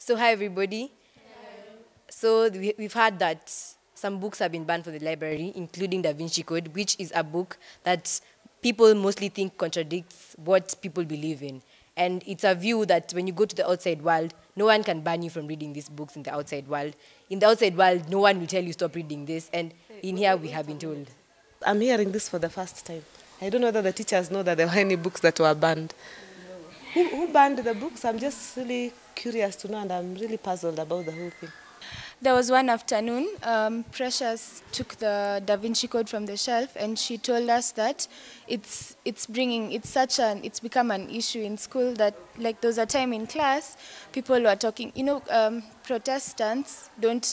So hi everybody. So we've heard that some books have been banned from the library, including DaVinci Code, which is a book that people mostly think contradicts what people believe in. And it's a view that when you go to the outside world, no one can ban you from reading these books in the outside world. In the outside world, no one will tell you stop reading this. And in here, we have been told. I'm hearing this for the first time. I don't know whether the teachers know that there were any books that were banned. Who banned the books? I'm just really curious to know, and I'm really puzzled about the whole thing. There was one afternoon, Precious took the DaVinci Code from the shelf, and she told us that it's become an issue in school that, like, there was a time in class, people were talking, Protestants don't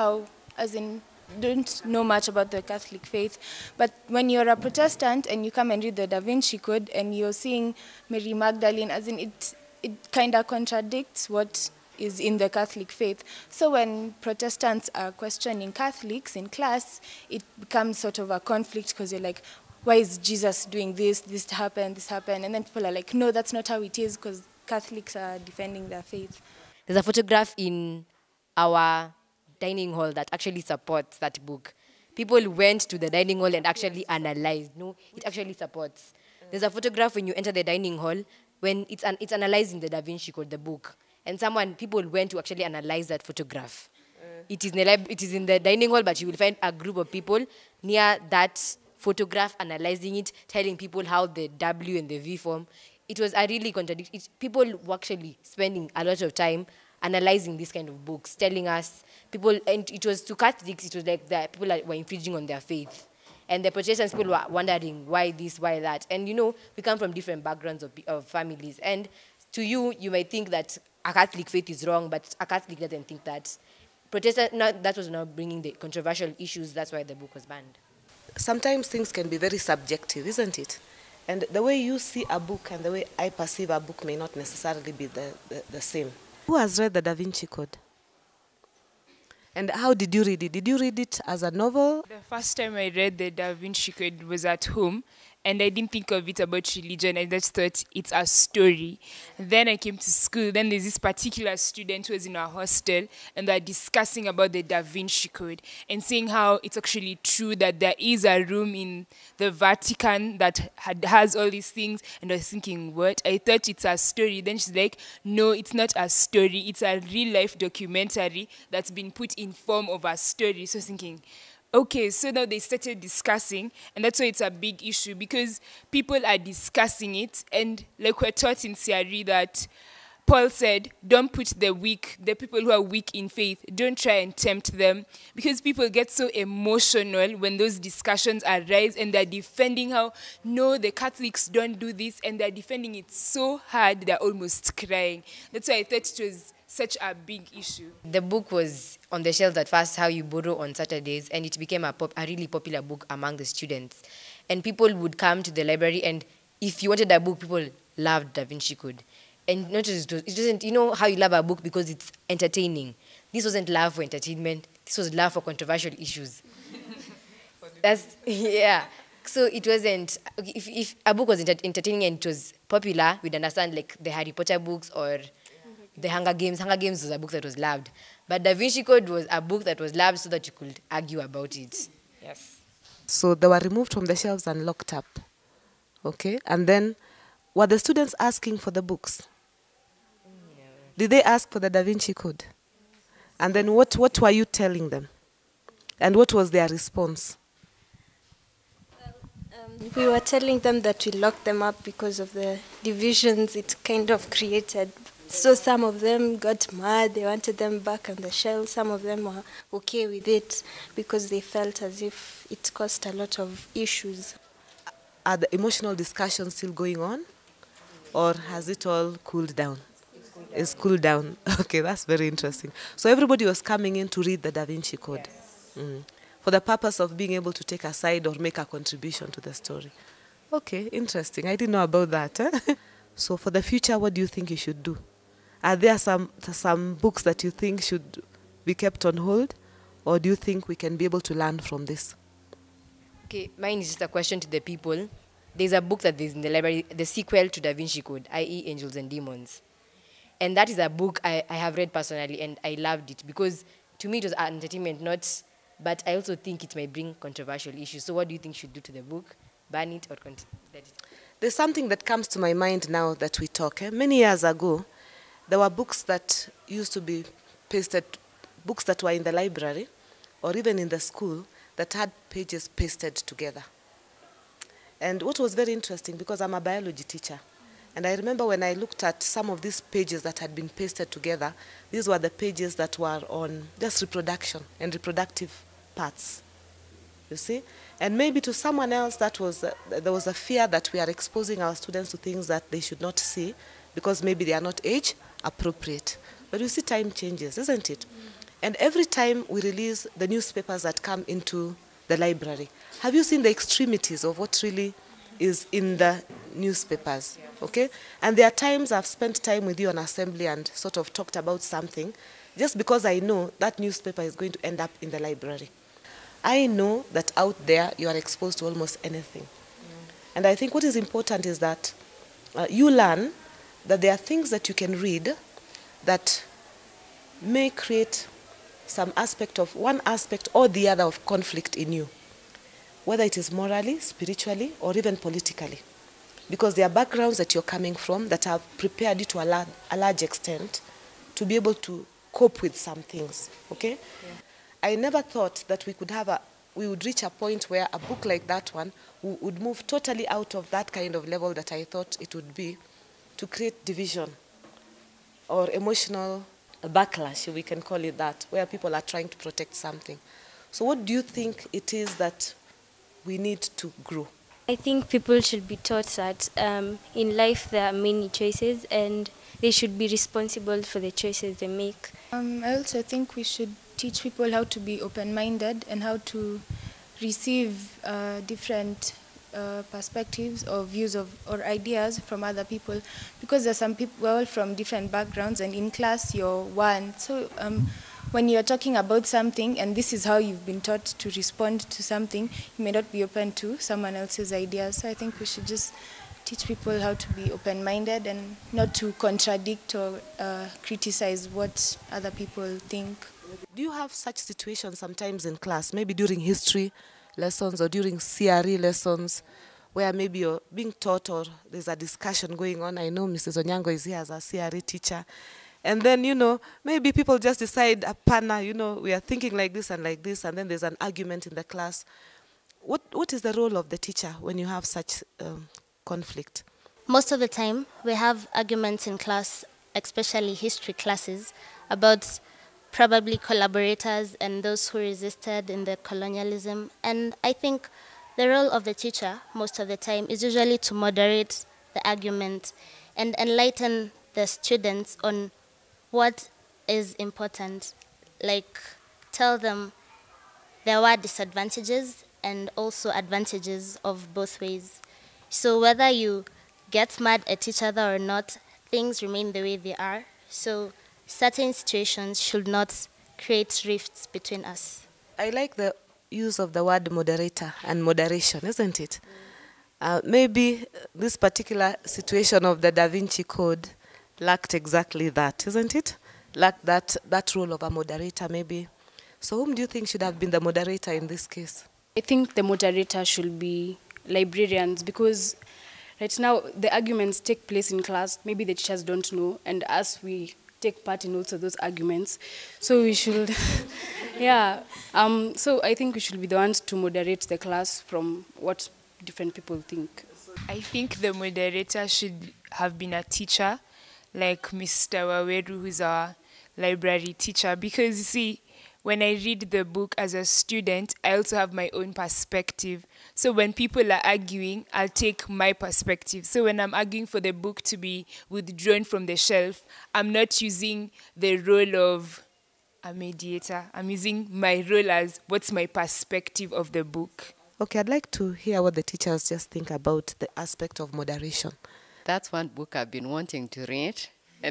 know much about the Catholic faith, but when you're a Protestant and you come and read the DaVinci Code and you're seeing Mary Magdalene, it kind of contradicts what is in the Catholic faith. So when Protestants are questioning Catholics in class, it becomes sort of a conflict because you're like, why is Jesus doing this? This happened. And then people are like, no, that's not how it is, because Catholics are defending their faith. There's a photograph in our dining hall that actually supports that book. People went to the dining hall and actually analyzed. No, it actually supports. There's a photograph when you enter the dining hall when it's analyzing the DaVinci Code, the book. And people went to actually analyze that photograph. It is in the dining hall, but you will find a group of people near that photograph analyzing it, telling people how the W and the V form. It was a really contradiction. People were actually spending a lot of time analyzing this kind of books, telling us and it was to Catholics, it was like the people were infringing on their faith. And the Protestants people were wondering why this, why that. And we come from different backgrounds of families. And to you, you might think that a Catholic faith is wrong, but a Catholic doesn't think that. That was not bringing the controversial issues. That's why the book was banned. Sometimes things can be very subjective, isn't it? And the way you see a book and the way I perceive a book may not necessarily be the same. Who has read the DaVinci Code? And how did you read it? Did you read it as a novel? The first time I read the DaVinci Code was at home, and I didn't think of it about religion. I just thought it's a story. Then I came to school. Then there's this particular student who was in our hostel, and they're discussing about the DaVinci Code and saying how it's actually true that there is a room in the Vatican that has all these things. And I was thinking, what? I thought it's a story. Then she's like, no, it's not a story. It's a real-life documentary that's been put in form of a story. So I was thinking, okay, so now they started discussing, and that's why it's a big issue, because people are discussing it, and like we're taught in CRE that Paul said, don't put the people who are weak in faith, don't try and tempt them, because people get so emotional when those discussions arise, and they're defending how, no, the Catholics don't do this, and they're defending it so hard, they're almost crying. That's why I thought it was such a big issue. The book was on the shelves at first, How You Borrow on Saturdays, and it became a really popular book among the students. And people would come to the library, and if you wanted a book, people loved DaVinci Code. And not just, it doesn't, how you love a book because it's entertaining. This wasn't love for entertainment. This was love for controversial issues. Yeah. So it wasn't, if a book was entertaining and it was popular, we'd understand like the Harry Potter books or the Hunger Games. Hunger Games was a book that was loved. But DaVinci Code was a book that was loved so that you could argue about it. Yes. So they were removed from the shelves and locked up. Okay? And then, were the students asking for the books? No. Did they ask for the DaVinci Code? And then what were you telling them? And what was their response? We were telling them that we locked them up because of the divisions it kind of created. So some of them got mad, they wanted them back on the shelf. Some of them were okay with it because they felt as if it caused a lot of issues. Are the emotional discussions still going on? Or has it all cooled down? It's cooled down. Okay, that's very interesting. So everybody was coming in to read the DaVinci Code. Yes. For the purpose of being able to take a side or make a contribution to the story. Okay, interesting. I didn't know about that. So for the future, what do you think you should do? Are there some books that you think should be kept on hold? Or do you think we can be able to learn from this? Okay, mine is just a question to the people. There's a book that is in the library, the sequel to DaVinci Code, i.e. Angels and Demons. And that is a book I have read personally, and I loved it because to me it was entertainment, not. But I also think it might bring controversial issues. So what do you think should do to the book? Ban it or let it? There's something that comes to my mind now that we talk. Many years ago, there were books that used to be pasted, books that were in the library or even in the school that had pages pasted together. And what was very interesting, because I'm a biology teacher, and I remember when I looked at some of these pages that had been pasted together, these were the pages that were on just reproduction and reproductive parts, you see? And maybe to someone else that was there was a fear that we are exposing our students to things that they should not see because maybe they are not age appropriate. But you see, time changes, isn't it? And every time we release the newspapers that come into the library, have you seen the extremities of what really is in the newspapers? Okay? And there are times I've spent time with you on assembly and sort of talked about something just because I know that newspaper is going to end up in the library. I know that out there you are exposed to almost anything. And I think what is important is that you learn that there are things that you can read that may create some aspect of, one aspect or the other of conflict in you, whether it is morally, spiritually, or even politically. Because there are backgrounds that you're coming from that have prepared you to a large extent to be able to cope with some things, okay? Yeah. I never thought that we would reach a point where a book like that one would move totally out of that kind of level that I thought it would be to create division or emotional backlash, we can call it that, where people are trying to protect something. So what do you think it is that we need to grow? I think people should be taught that in life there are many choices and they should be responsible for the choices they make. I also think we should teach people how to be open-minded and how to receive different perspectives or views or ideas from other people, because there's some people, we're all from different backgrounds, and in class you're one. So when you're talking about something and this is how you've been taught to respond to something, you may not be open to someone else's ideas. So I think we should just teach people how to be open-minded and not to contradict or criticize what other people think. Do you have such situations sometimes in class, maybe during history lessons or during CRE lessons, where maybe you're being taught or there's a discussion going on? I know Mrs. Onyango is here as a CRE teacher. And then, maybe people just decide, apana, we are thinking like this, and then there's an argument in the class. What is the role of the teacher when you have such conflict? Most of the time, we have arguments in class, especially history classes, about probably collaborators and those who resisted in the colonialism. And I think the role of the teacher, most of the time, is usually to moderate the argument and enlighten the students on what is important. Like, tell them there were disadvantages and also advantages of both ways. So whether you get mad at each other or not, things remain the way they are. So certain situations should not create rifts between us. I like the use of the word moderator and moderation, isn't it? Maybe this particular situation of the DaVinci Code lacked exactly that, isn't it? Lacked that role of a moderator, maybe. So whom do you think should have been the moderator in this case? I think the moderator should be librarians, because right now the arguments take place in class. Maybe the teachers don't know, and us, we take part in also those arguments. So we should, yeah. So I think we should be the ones to moderate the class from what different people think. I think the moderator should have been a teacher, like Mr. Waweru, who's our library teacher, because you see, when I read the book as a student, I also have my own perspective. So when people are arguing, I'll take my perspective. So when I'm arguing for the book to be withdrawn from the shelf, I'm not using the role of a mediator. I'm using my role as what's my perspective of the book. Okay, I'd like to hear what the teachers just think about the aspect of moderation. That's one book I've been wanting to read. And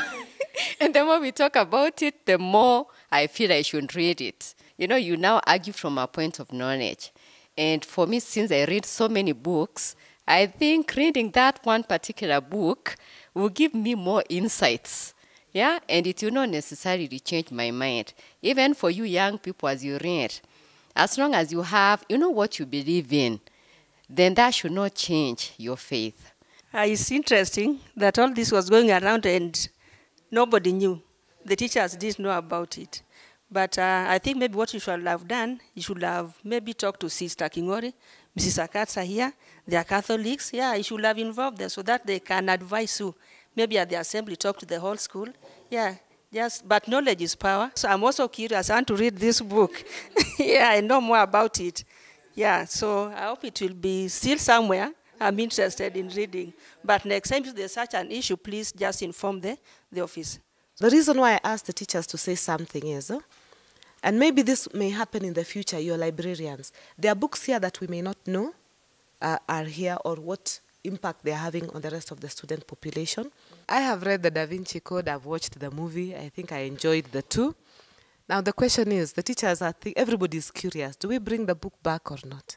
the more we talk about it, the more I feel I should read it. You now argue from a point of knowledge. And for me, since I read so many books, I think reading that one particular book will give me more insights Yeah, and it will not necessarily change my mind. Even for you young people as you read, as long as you have, you know what you believe in, then that should not change your faith. It's interesting that all this was going around and nobody knew. The teachers didn't know about it. But I think maybe what you should have done, you should have maybe talked to Sister Kingori, Mrs. Akatsa here. They are Catholics. Yeah, you should have involved them so that they can advise you. Maybe at the assembly, talk to the whole school. Yeah, yes, but knowledge is power. So I'm also curious. I want to read this book. Yeah, I know more about it. Yeah, so I hope it will be still somewhere. I'm interested in reading. But next time if there's such an issue, please just inform the office. The reason why I asked the teachers to say something is, and maybe this may happen in the future, you're librarians. There are books here that we may not know are here or what impact they're having on the rest of the student population. I have read the DaVinci Code. I've watched the movie. I think I enjoyed the two. Now the question is, the teachers everybody is curious. Do we bring the book back or not?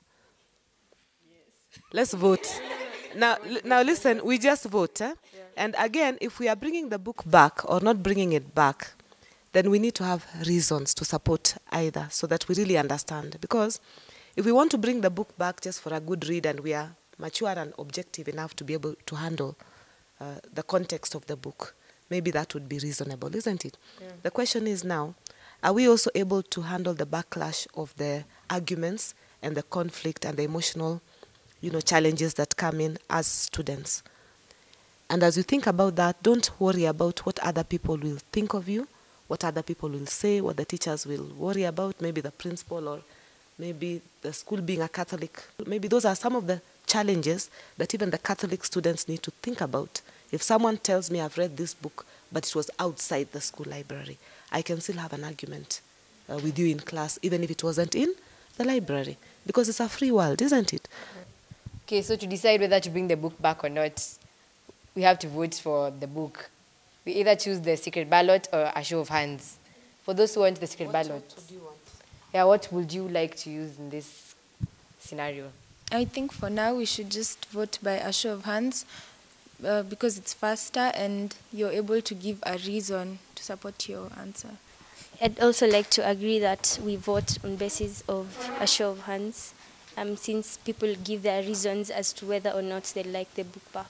Yes. Let's vote. Now listen, we just vote. Yeah. And again, if we are bringing the book back or not bringing it back, then we need to have reasons to support either so that we really understand. Because if we want to bring the book back just for a good read and we are mature and objective enough to be able to handle the context of the book, maybe that would be reasonable, isn't it? Yeah. The question is now, are we also able to handle the backlash of the arguments and the conflict and the emotional, challenges that come in as students? And as you think about that, don't worry about what other people will think of you, what other people will say, what the teachers will worry about, maybe the principal or maybe the school being a Catholic. Maybe those are some of the challenges that even the Catholic students need to think about. If someone tells me I've read this book, but it was outside the school library, I can still have an argument with you in class, even if it wasn't in the library, because it's a free world, isn't it? Okay, so to decide whether to bring the book back or not, we have to vote for the book. We either choose the secret ballot or a show of hands. For those who want the secret ballot. What do you want? Yeah, what would you like to use in this scenario? I think for now we should just vote by a show of hands because it's faster and you're able to give a reason to support your answer. I'd also like to agree that we vote on basis of a show of hands, since people give their reasons as to whether or not they like the book back.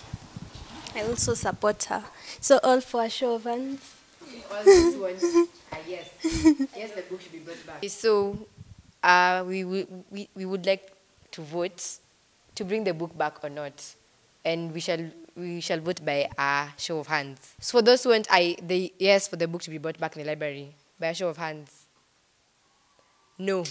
I also support her. So all for a show of hands? All those ones yes. Yes, the book should be brought back. So we would like to vote to bring the book back or not. And we shall vote by a show of hands. So for those who want yes for the book to be brought back in the library, by a show of hands. No.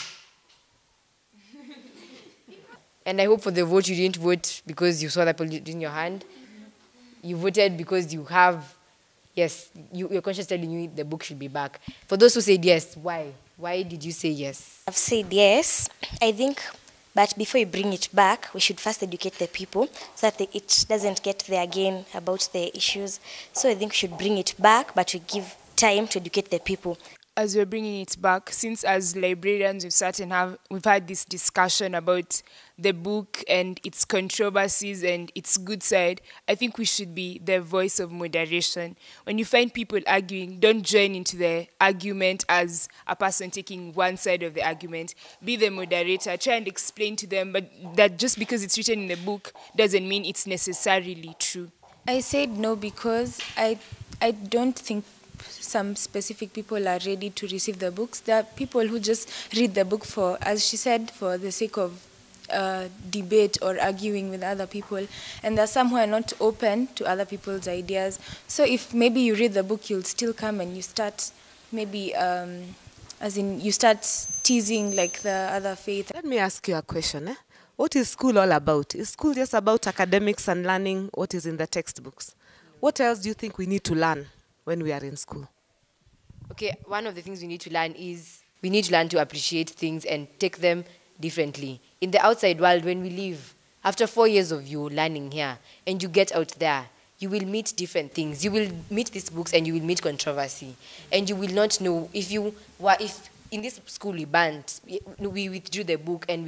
And I hope for the vote you didn't vote because you saw that in your hand. You voted because you have, yes, your conscience telling you the book should be back. For those who said yes, why? Why did you say yes? I've said yes, I think, but before you bring it back, we should first educate the people so that it doesn't get there again about the issues. So I think we should bring it back, but we give time to educate the people. As we're bringing it back, since as librarians we've had this discussion about the book and its controversies and its good side, I think we should be the voice of moderation. When you find people arguing, don't join into the argument as a person taking one side of the argument. Be the moderator. Try and explain to them, but that just because it's written in the book doesn't mean it's necessarily true. I said no because I don't think some specific people are ready to receive the books. There are people who just read the book for, as she said, for the sake of debate or arguing with other people. And there are some who are not open to other people's ideas. So if maybe you read the book, you'll still come and you start maybe, you start teasing like the other faith. Let me ask you a question. What is school all about? Is school just about academics and learning what is in the textbooks? What else do you think we need to learn when we are in school? Okay, one of the things we need to learn is we need to learn to appreciate things and take them differently. In the outside world, when we leave, after 4 years of you learning here, and you get out there, you will meet different things. You will meet these books and you will meet controversy. And you will not know if in this school we banned, we withdrew the book and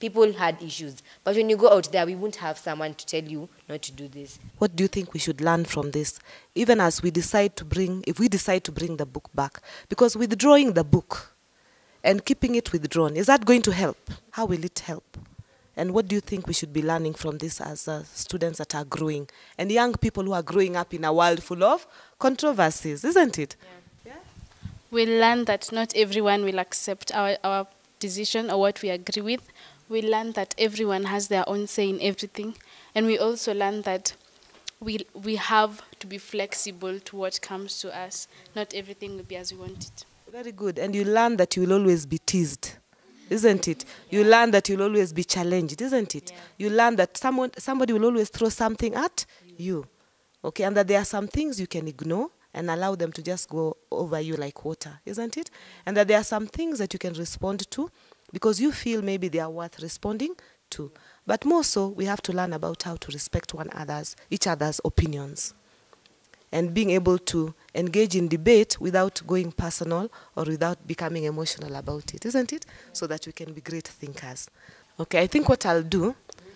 people had issues. But when you go out there, we won't have someone to tell you not to do this. What do you think we should learn from this? Even as we decide to bring, if we decide to bring the book back, because withdrawing the book and keeping it withdrawn, is that going to help? How will it help? And what do you think we should be learning from this as students that are growing and young people who are growing up in a world full of controversies, isn't it? Yeah. We learn that not everyone will accept our decision or what we agree with. We learn that everyone has their own say in everything. And we also learn that we have to be flexible to what comes to us. Not everything will be as we want it. Very good. And you learn that you will always be teased, isn't it? You learn that you'll always be challenged, isn't it? You learn that somebody will always throw something at you. Okay, and that there are some things you can ignore and allow them to just go over you like water, isn't it? And that there are some things that you can respond to because you feel maybe they are worth responding to. But more so, we have to learn about how to respect each other's opinions, and being able to engage in debate without going personal or without becoming emotional about it, isn't it? So that we can be great thinkers. Okay, I think what I'll do,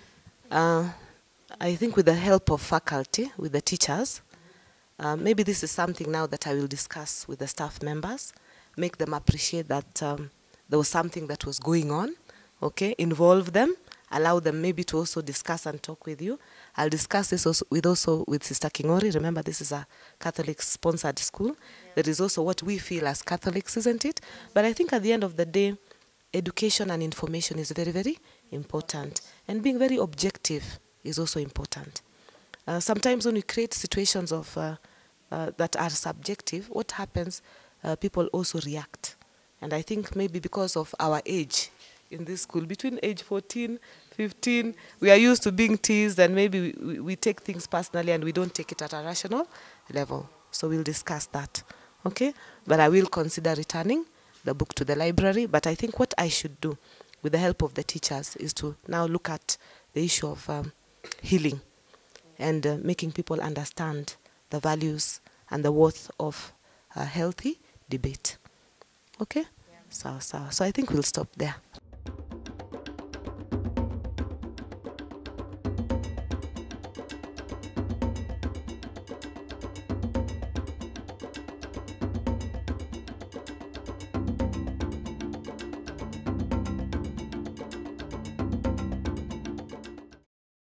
I think with the help of faculty, with the teachers, maybe this is something now that I will discuss with the staff members, make them appreciate that there was something that was going on, okay, involve them, allow them maybe to also discuss and talk with you. I'll discuss this also with Sister Kingori. Remember, this is a Catholic-sponsored school. Yeah. There is also what we feel as Catholics, isn't it? But I think at the end of the day, education and information is very, very important. And being very objective is also important. Sometimes when we create situations of that are subjective, what happens, people also react. And I think maybe because of our age in this school, between age 14, 15, we are used to being teased, and maybe we take things personally and we don't take it at a rational level. So we'll discuss that, okay? But I will consider returning the book to the library. But I think what I should do with the help of the teachers is to now look at the issue of healing and making people understand the values and the worth of a healthy debate. Okay? Yeah. So I think we'll stop there.